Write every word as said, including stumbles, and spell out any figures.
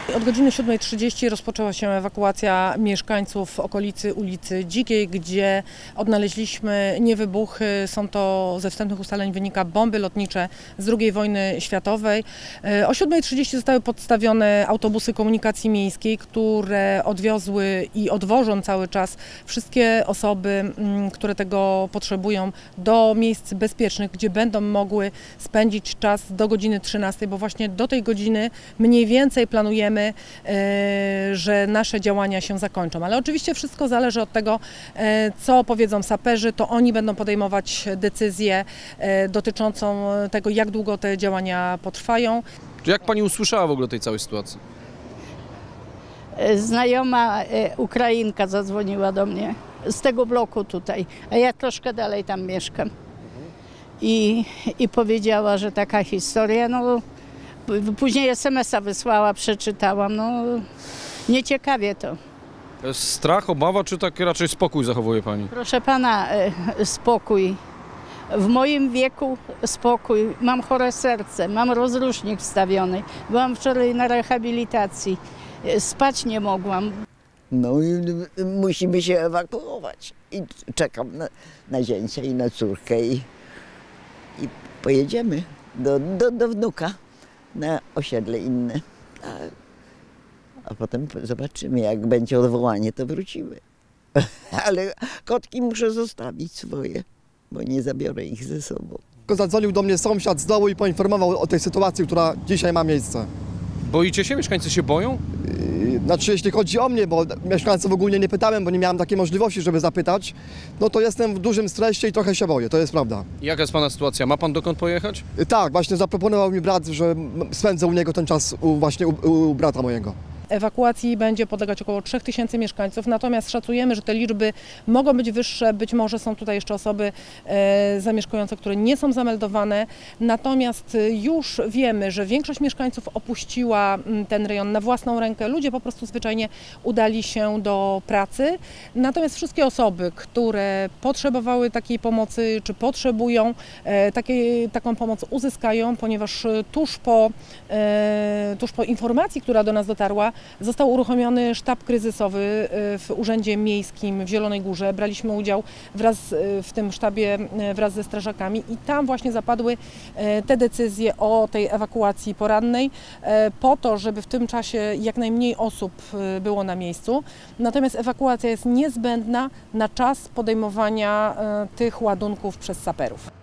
Od godziny siódmej trzydzieści rozpoczęła się ewakuacja mieszkańców okolicy ulicy Dzikiej, gdzie odnaleźliśmy niewybuchy. Są to, ze wstępnych ustaleń wynika, bomby lotnicze z drugiej wojny światowej. O siódmej trzydzieści zostały podstawione autobusy komunikacji miejskiej, które odwiozły i odwożą cały czas wszystkie osoby, które tego potrzebują, do miejsc bezpiecznych, gdzie będą mogły spędzić czas do godziny trzynastej, bo właśnie do tej godziny mniej więcej planujemy, że nasze działania się zakończą. Ale oczywiście wszystko zależy od tego, co powiedzą saperzy. To oni będą podejmować decyzję dotyczącą tego, jak długo te działania potrwają. Jak pani usłyszała w ogóle o tej całej sytuacji? Znajoma Ukrainka zadzwoniła do mnie z tego bloku tutaj, a ja troszkę dalej tam mieszkam. I, i powiedziała, że taka historia, no później es em es a wysłała, przeczytałam, no nieciekawie to. To jest strach, obawa, czy tak raczej spokój zachowuje pani? Proszę pana, spokój. W moim wieku spokój. Mam chore serce, mam rozrusznik wstawiony. Byłam wczoraj na rehabilitacji. Spać nie mogłam. No i musimy się ewakuować. I czekam na, na zięcia i na córkę i, i pojedziemy do, do, do wnuka na osiedle inne. A, a potem zobaczymy, jak będzie odwołanie, to wrócimy. Ale kotki muszę zostawić swoje, bo nie zabiorę ich ze sobą. Zadzwonił do mnie sąsiad z dołu i poinformował o tej sytuacji, która dzisiaj ma miejsce. Boicie się? Mieszkańcy się boją? Znaczy, jeśli chodzi o mnie, bo mieszkańców ogólnie nie pytałem, bo nie miałem takiej możliwości, żeby zapytać, no to jestem w dużym stresie i trochę się boję, to jest prawda. Jaka jest pana sytuacja? Ma pan dokąd pojechać? Tak, właśnie zaproponował mi brat, że spędzę u niego ten czas u, właśnie u, u brata mojego. Ewakuacji będzie podlegać około trzech tysięcy mieszkańców, natomiast szacujemy, że te liczby mogą być wyższe, być może są tutaj jeszcze osoby e, zamieszkujące, które nie są zameldowane, natomiast już wiemy, że większość mieszkańców opuściła ten rejon na własną rękę, ludzie po prostu zwyczajnie udali się do pracy, natomiast wszystkie osoby, które potrzebowały takiej pomocy, czy potrzebują, e, takiej, taką pomoc uzyskają, ponieważ tuż po, e, tuż po informacji, która do nas dotarła, został uruchomiony sztab kryzysowy w Urzędzie Miejskim w Zielonej Górze. Braliśmy udział wraz w tym sztabie wraz ze strażakami i tam właśnie zapadły te decyzje o tej ewakuacji porannej po to, żeby w tym czasie jak najmniej osób było na miejscu. Natomiast ewakuacja jest niezbędna na czas podejmowania tych ładunków przez saperów.